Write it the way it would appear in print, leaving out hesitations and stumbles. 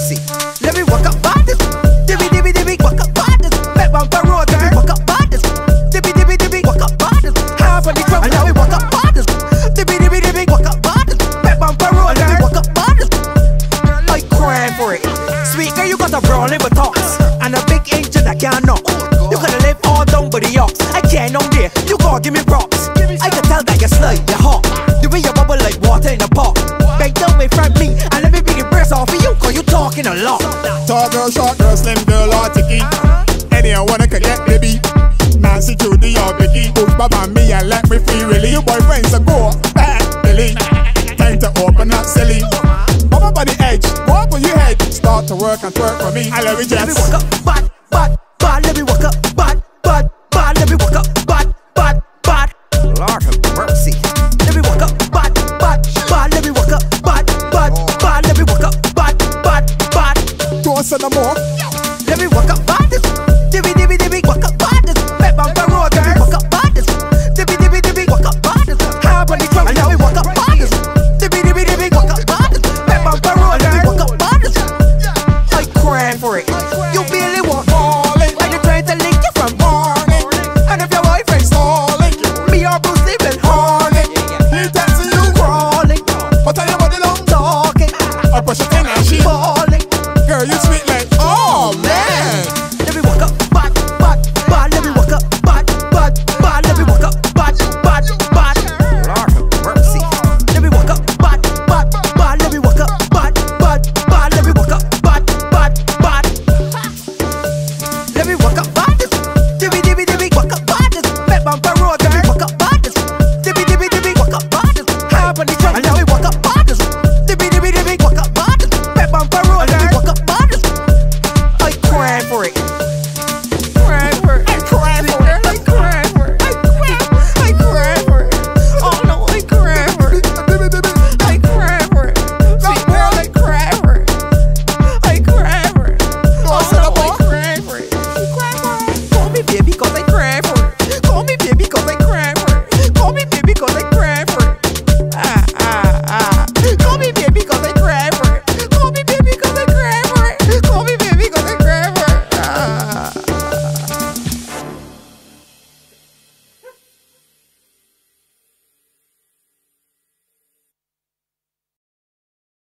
mercy. Let me walk up bodies. Dibby dibby dibby, walk up bodies. Back on the road, let me walk up bodies. Dibby dibby dibby, walk up bodies. Half of the crowd, and now we walk up bodies. Dibby dibby dibby, walk up bodies. Back on the road, let me walk up bodies. Like crying for it. Sweet girl, you got a brown liver toss and a big engine that can't knock. You gotta live all down by the ox. I can't on there, you gotta give me props. I can tell that you're slight, you're hot. The way you bubble like water in a pot. Bang down in front me and let me bring the breath off of you, cause you talking a lot. Tall girl, short girl, slim girl, or ticky. Anyone wanna could get the beat. Nancy, Judy, or Vicky. Push Bob on me and let me free, really. Your boyfriends are go back, Billy. Time to open up, silly. Bump up on the edge, go up on your head. Start to work and twerk for me. I love you, Jess. Let me walk up, bad, bad, bad. Let me walk up, bad, bad, bad. Let me walk up, bad, bad, bad. Lord have mercy. Let me walk up, bad, bad, bad. Let me walk up, bad, bad, bad. Let me walk up, bad, bad, bad. Don't say no more. Let me walk up, bad. Dibby dibby dibby, walk up.